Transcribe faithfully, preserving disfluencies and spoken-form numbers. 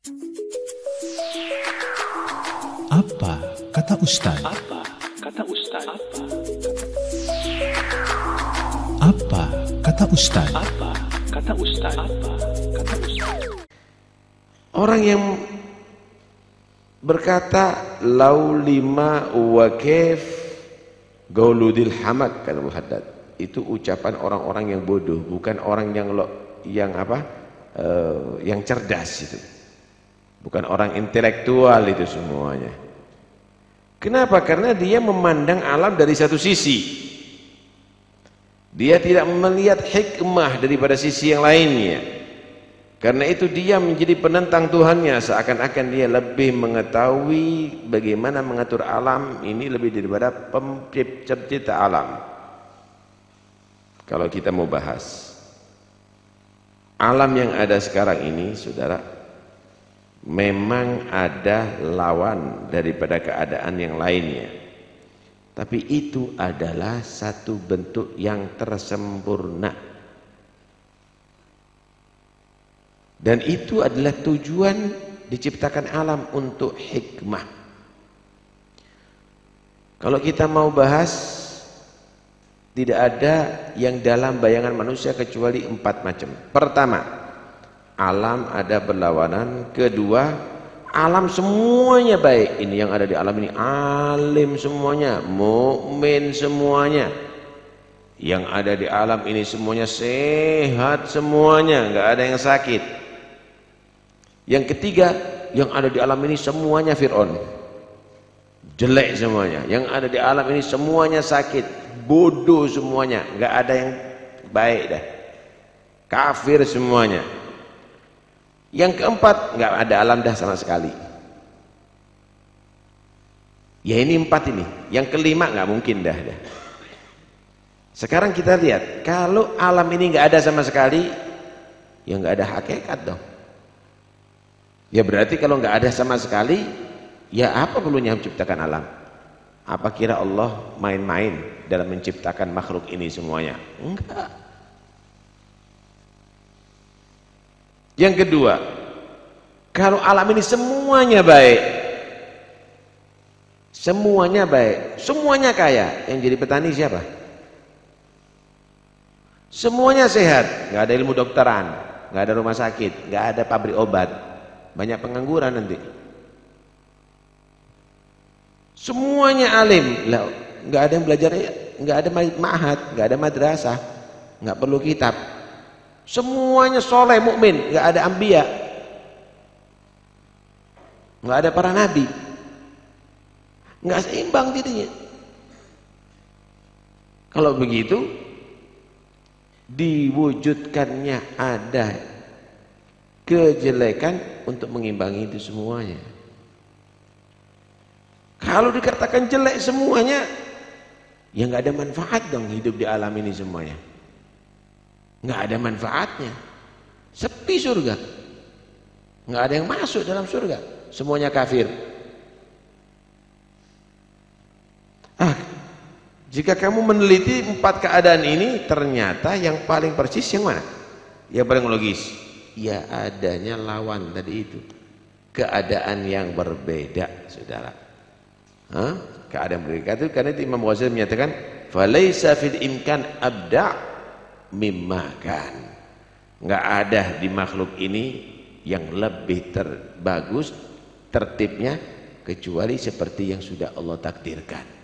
Apa kata Ustaz? Apa kata Ustaz? Apa kata Ustaz? Apa kata Ustaz? Apa kata Ustaz? Orang yang berkata lau lima wa kaif gauludil hamak, kata Muhaddad, itu ucapan orang-orang yang bodoh, bukan orang yang lo, yang apa uh, yang cerdas, itu bukan orang intelektual itu semuanya. Kenapa? Karena dia memandang alam dari satu sisi, dia tidak melihat hikmah daripada sisi yang lainnya. Karena itu dia menjadi penentang Tuhannya, seakan-akan dia lebih mengetahui bagaimana mengatur alam ini lebih daripada pencipta alam. Kalau kita mau bahas alam yang ada sekarang ini, saudara, memang ada lawan daripada keadaan yang lainnya, tapi itu adalah satu bentuk yang tersempurna. Dan itu adalah tujuan diciptakan alam, untuk hikmah. Kalau kita mau bahas, tidak ada yang dalam bayangan manusia kecuali empat macam. Pertama, alam ada berlawanan. Kedua, alam semuanya baik. Ini yang ada di alam ini alim semuanya, mukmin semuanya. Yang ada di alam ini semuanya sehat semuanya, nggak ada yang sakit. Yang ketiga, yang ada di alam ini semuanya Fir'aun, jelek semuanya. Yang ada di alam ini semuanya sakit, bodoh semuanya, nggak ada yang baik dah, kafir semuanya. Yang keempat, nggak ada alam dah sama sekali. Ya ini empat ini. Yang kelima nggak mungkin dah, dah. Sekarang kita lihat, kalau alam ini nggak ada sama sekali, ya nggak ada hakikat dong. Ya berarti kalau nggak ada sama sekali, ya apa perlunya menciptakan alam? Apa kira Allah main-main dalam menciptakan makhluk ini semuanya? Enggak. Yang kedua, kalau alam ini semuanya baik, semuanya baik, semuanya kaya, yang jadi petani siapa? Semuanya sehat, nggak ada ilmu dokteran, nggak ada rumah sakit, nggak ada pabrik obat, banyak pengangguran nanti. Semuanya alim, lah nggak ada yang belajar, nggak ada ma'had, nggak ada madrasah, nggak perlu kitab. Semuanya soleh mukmin, nggak ada anbiya, nggak ada para nabi, nggak seimbang jadinya. Kalau begitu, diwujudkannya ada kejelekan untuk mengimbangi itu semuanya. Kalau dikatakan jelek semuanya, ya nggak ada manfaat dong hidup di alam ini semuanya. Nggak ada manfaatnya. Sepi surga, nggak ada yang masuk dalam surga, semuanya kafir. Ah, jika kamu meneliti empat keadaan ini, ternyata yang paling persis yang mana? Yang paling logis, ya adanya lawan tadi itu, keadaan yang berbeda, saudara. Hah? Keadaan berbeda itu karena itu Imam Ghazali menyatakan falaisa fil imkan abda mimma kan, nggak ada di makhluk ini yang lebih terbagus tertibnya kecuali seperti yang sudah Allah takdirkan.